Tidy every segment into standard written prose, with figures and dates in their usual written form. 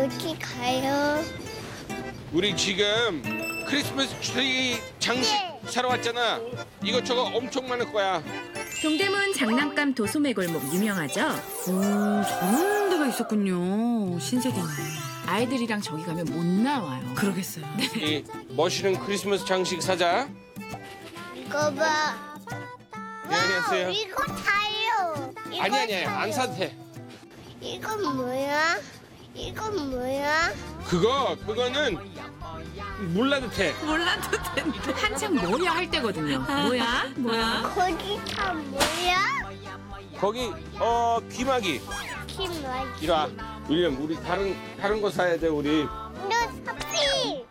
어디 가요? 우리 지금 크리스마스 트리 장식 사러 왔잖아. 이것저것 엄청 많을 거야. 동대문 장난감 도소매 골목 유명하죠? 오, 저런 데가 있었군요. 신세계네. 아이들이랑 저기 가면 못 나와요. 그러겠어요. 이 멋있는 크리스마스 장식 사자. 이거 봐. 네, 안녕하세요. 와우, 이거 사요. 이거 아니 안 사요. 사도 돼. 이건 뭐야? 이건 뭐야? 그거는 몰라도 돼. 몰라도 된다. 한창 뭐야 할 때거든요. 뭐야? 거기 다 뭐야? 거기 귀마기. 김말이. 이리 와. 윌리엄, 우리 다른 거 사야 돼 우리. 너 사피.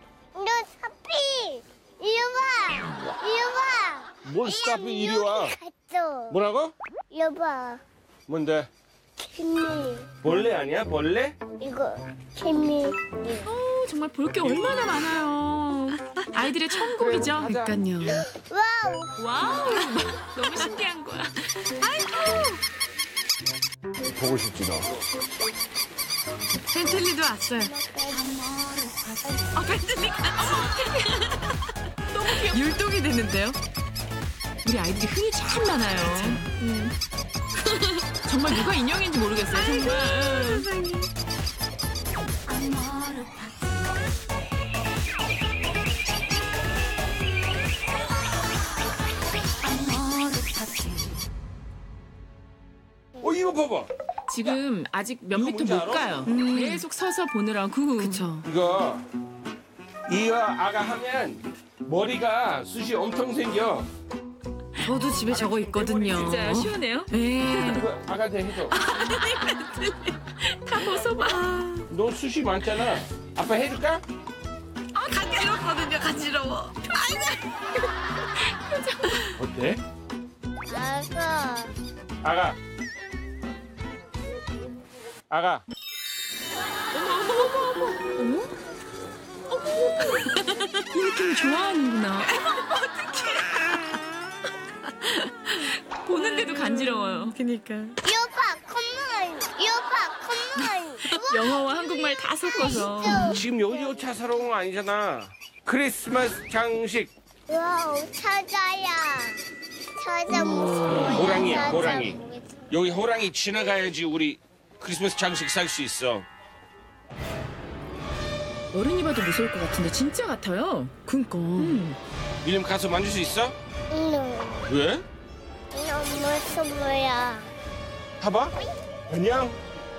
이리 와. 뭘 스탑이 이리 와. 갔어. 뭐라고? 이리 봐. 뭔데? 김미. 벌레 아니야? 벌레? 이거 김미. 정말 볼 게 얼마나 많아요. 아이들의 천국이죠. 그러니까요. 와우. 와우, 너무 신기한 거야. 보고 싶지 너. 펜틀리도 왔어요. 펜틀리가 너무 귀여워. 율동이 되는데요? 우리 아이들이 흥이 참 많아요. 정말 누가 인형인지 모르겠어요. 정말. 이거 봐봐. 지금 아직 몇 미터 뭔지 못 알아? 가요. 계속 서서 보느라고. 그쵸. 이거 아가 하면 머리가 숱이 엄청 생겨. 저도 집에 저거 있거든요. 진짜요? 시원해요? 네. 이거 아가한테 해줘. 다 벗어봐. 너 숱이 많잖아. 아빠 해줄까? 간지럽거든요. 간지러워. 어때? 아가. 아가. 이 느낌 좋아하는구나. 보는데도 간지러워요. 그니까. 여봐, 컴온. 영어와 한국말 다 섞어서. 지금 여기 차 사러 온 거 아니잖아. 크리스마스 장식. 와우, 찾아야. 찾아 무슨 호랑이야, 찾아. 호랑이. 여기 호랑이 지나가야지 우리 크리스마스 장식 살 수 있어. 어른이 봐도 무서울 것 같은데 진짜 같아요. 그니까. 윌리엄 가서 만질 수 있어? 응. 왜? 너무 무서워요. 봐봐. 안녕.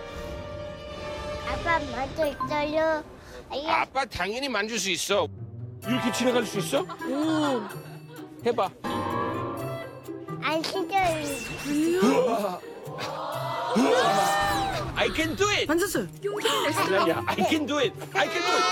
아빠 먼저 있어요. 아빠 당연히 만질 수 있어. 이렇게 지나갈 수 있어? 오. 해봐. 안 씻어요. I can do it. 만졌어요. 아니야, I can do it. I can do it.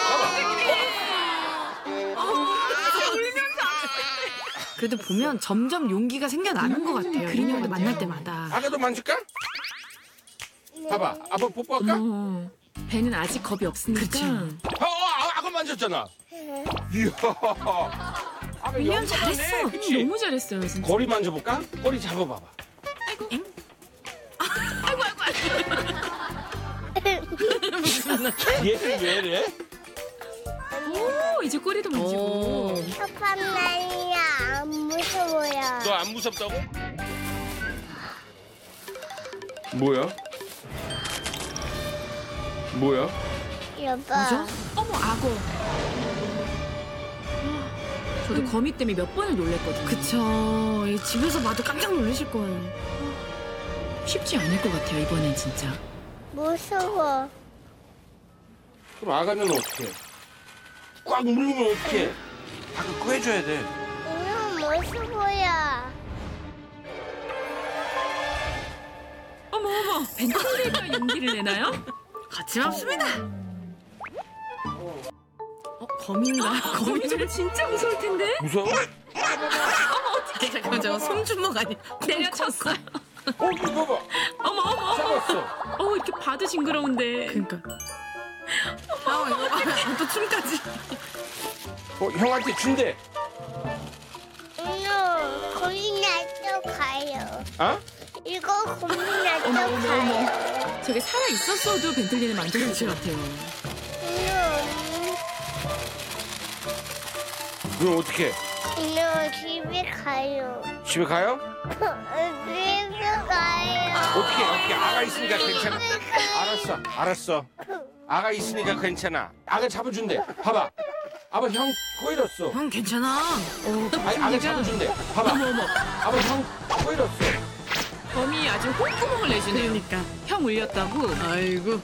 그래도 보면 점점 용기가 생겨나는 것 같아요. 인형을 만날 때마다. 봐봐. 아가도 만질까? 봐봐. 아빠 뽀뽀할까? 배는 아직 겁이 없으니까. 그쵸. 아가 만졌잖아. 이야. 아가 윌리엄 잘했어. 그치? 너무 잘했어요, 진짜. 거리 만져볼까? 거리 잡아봐봐. 얘는 왜 이래? 오, 이제 꼬리도 만지고. 잠깐만요. 안 무서워요. 너 안 무섭다고? 뭐야? 뭐야? 여보. 어머, 악어. 저도 거미 때문에 몇 번을 놀랬거든요. 그쵸. 이 집에서 봐도 깜짝 놀라실 거예요. 쉽지 않을 것 같아요, 이번엔 진짜. 무서워. 그럼 아가는 어떻게? 꽉 물리면 어떻게? 아가 꿰줘야 돼. 너무 무서워요. 어머, 벤틀리가 용기를 내나요? 거침없습니다. 거미인가? 거미는 진짜 무서울 텐데? 무서워? 잠깐만, 저거 손주먹 아니야? 내려쳤어요. 이거 봐봐. 어머. 잡았어. 이렇게 봐도 징그러운데. 그니까. 이거 봐. 또 춤까지. 형한테 준대. 고민 나도 가요. 어? 이거 고민 나도 가요. 저게 살아 있었어도 벤틀리는 만져줄 것 같아요. 그럼 어떻게? 너 집에 가요. 집에 가요? 집에 가요. 어떻게 아가 있으니까 괜찮아. 알았어. 아가 있으니까 괜찮아. 아가 잡아준대. 봐봐. 아빠 형 코 잃었어. 형 괜찮아. 아니 아가 잡아준대. 봐봐. 아빠 형 코 잃었어. 범이 아주 콧구멍을 내주네요. 그러니까. 형 울렸다고? 아이고.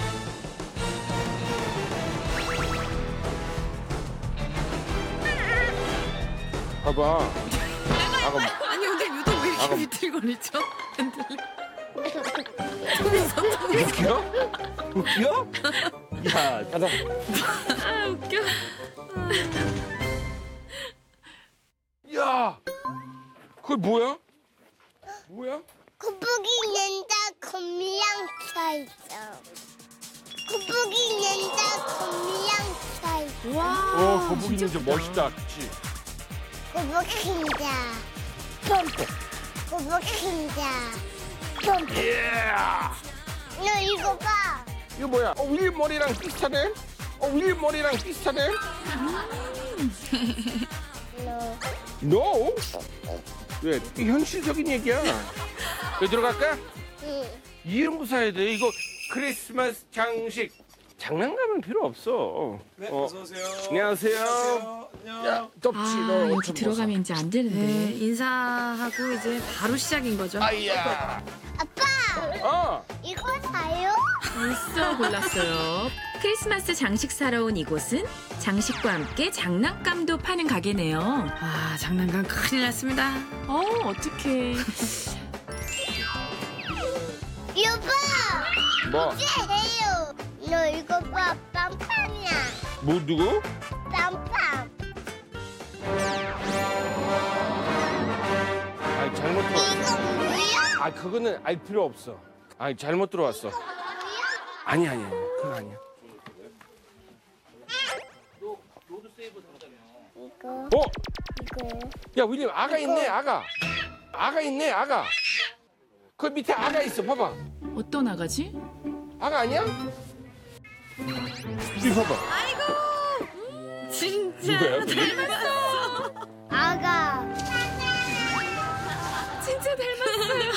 봐봐. 아가 아니 근데 유독 왜 이렇게 아가- 비틀거리죠? 웃겨? 야, 가자. 아 웃겨. 야, 그게 뭐야? 뭐야? 거북이 nen다 거미랑 차 있어. 거북이 nen다 거미랑 차 있어. 와. 거북이 진짜 멋있다, 그치? 거북이 nen다. 펌프. 거북이 nen다. 펌프. 예. 너 이거 봐. 이거 뭐야? 윌 머리랑 비슷하네? 윌 머리랑 비슷하네? 너. No? 왜? 이게 현실적인 얘기야. 여기 들어갈까? 응. 이런 거 사야 돼. 이거 크리스마스 장식. 장난감은 필요 없어. 네, 어서 오세요. 안녕하세요. 안녕. 야, 덥지? 아 너 여기 옷좀 들어가면 이제 안 되는데. 네, 인사하고 이제 바로 시작인 거죠. 벗어. 아이야. 아빠, 이거 사요? 벌써 골랐어요. 크리스마스 장식 사러 온 이곳은 장식과 함께 장난감도 파는 가게네요. 아, 장난감 큰일 났습니다. 어떡해. 여보, 뭐? 이제 해요. 너 이거 봐, 빰빰이야. 뭐 누구? 빰빰. 아니 잘못 들어. 이거 뭐야? 아 그거는 알 필요 없어. 아니 잘못 들어왔어. 아니야. 그건 아니야. 이거, 어? 이거. 야 윌리엄 아가 있네 아가. 아가 있네 아가. 그 밑에 아가 있어 봐봐. 어떤 아가지? 아가 아니야? 이거 봐봐. 진짜. 누구야? 아가. 진짜 닮았어요.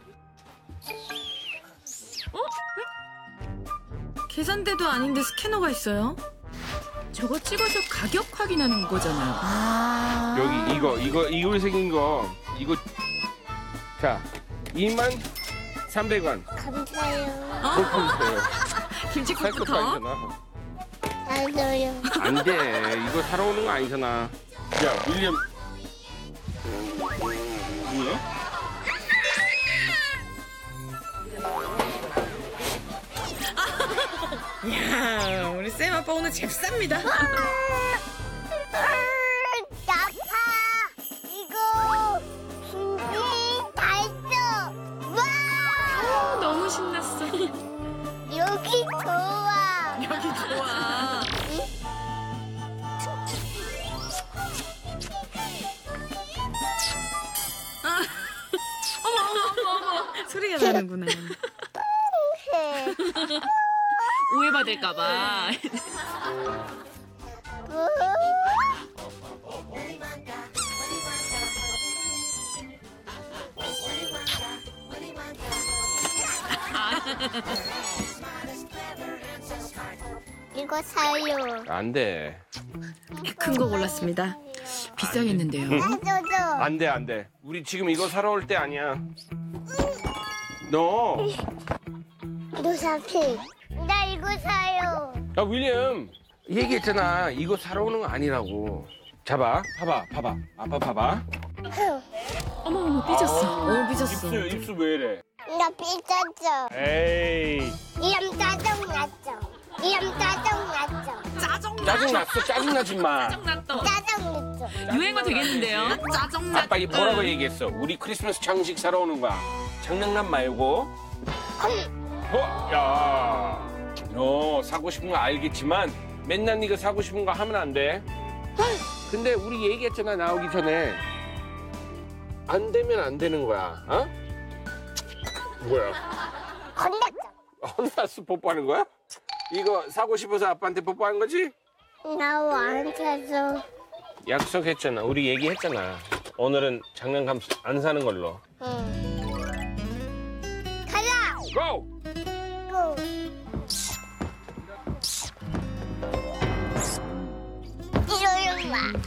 계산대도 아닌데 스캐너가 있어요? 저거 찍어서 가격 확인하는 거잖아요. 아. 여기 이거 생긴 거 이거 자 23,300원. 감사해요. 그렇게 살 것도 김치국부터. 아니잖아. 잘줘요. 안 돼. 이거 사러 오는 거 아니잖아. 야 윌리엄. 뭐야? 야, 우리 쌤 아빠 오늘 잽쌉니다. 나파. 이거 준비 다 했어. 와. 너무 신났어. 여기 좋아. 여기 좋아. 소리가 나는구나. 오해받을까봐. 이거 사요. 안 돼. 큰 거 골랐습니다. 비싸겠는데요. 나줘줘. 안 돼, 안 돼. 우리 지금 이거 사러 올 때 아니야. 너. 노사피. 나 이거 사요. 야, 윌리엄. 얘기했잖아. 이거 사러 오는 거 아니라고. 봐봐. 아빠 봐봐. 어머 삐졌어. 오, 삐졌어. 입술 왜 이래? 나 삐졌죠. 에이. 이름 짜증 났죠. 이름 짜증 났죠. 짜증나지 마. 짜증났다. 짜증 났죠. 유행어 되겠는데요. 짜증나. 아빠 이 뭐라고 얘기했어? 우리 크리스마스 장식 사러 오는 거야. 장난감 말고. 야. 너 사고 싶은 거 알겠지만 맨날 네가 사고 싶은 거 하면 안 돼. 근데 우리 얘기했잖아 나오기 전에. 안 되면 안 되는 거야. 어? 뭐야? 건졌죠. 혼났어 뽀뽀하는 거야? 이거 사고 싶어서 아빠한테 뽀뽀하는 거지? 나 왕차서 약속했잖아. 우리 얘기했잖아. 오늘은 장난감 안 사는 걸로. 응. 가자. 고! 고. 이러는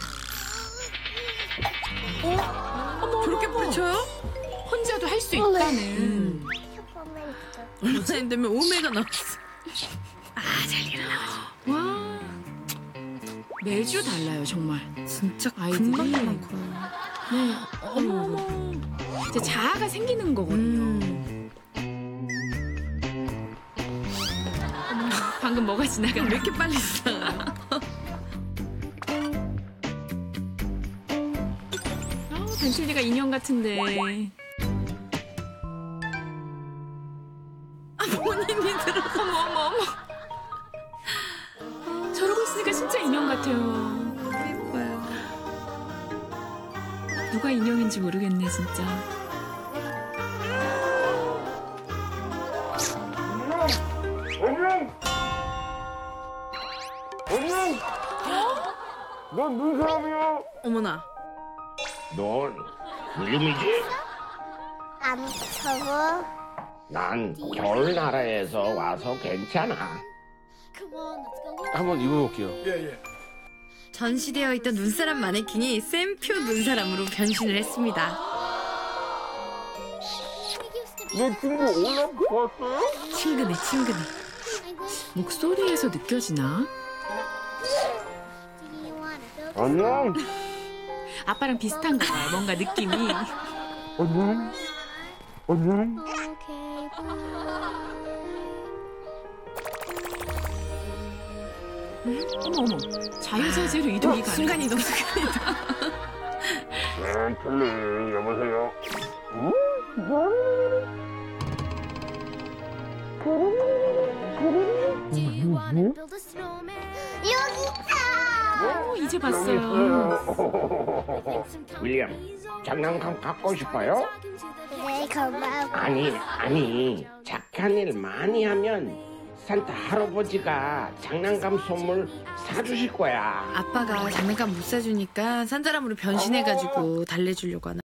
마. 저렇게 뿌리쳐요? 혼자도 할 수 있다는. 슈퍼맨 있어. 얼마 전에 되면 오메가 나왔어. 와. 매주 달라요, 정말. 진짜 아이들이. 금방 많고. 네. 어머. 이제 자아가 생기는 거거든요. 방금 뭐가 지나간 왜 이렇게 빨리 지나가요? 벤틀리가 인형 같은데. 본인이 들어. 어머. 저러고 있으니까 진짜 인형 같아요. 예뻐요. 누가 인형인지 모르겠네, 진짜. 넌 눈사람이야. 어머나. 넌 이름이지? 안 무서워. 난 겨울나라에서 와서 괜찮아. 한번 입어볼게요. 전시되어 있던 눈사람 마네킹이 샘표 눈사람으로 변신을 했습니다. 너 친구 올라프 봤어요? 친근해. 목소리에서 느껴지나? 안녕. 아빠랑 비슷한가 봐요, 뭔가 느낌이. 안녕. 어머. 자유자재로 이동이 가능. 순간이동. 벤틀리, 여보세요? 여기 있다. 이제 봤어요. 윌리엄, 장난감 갖고 싶어요? 네, 고마워. 아니, 착한 일 많이 하면 산타 할아버지가 장난감 선물 사주실 거야. 아빠가 장난감 못 사주니까 산사람으로 변신해가지고 달래주려고 하나.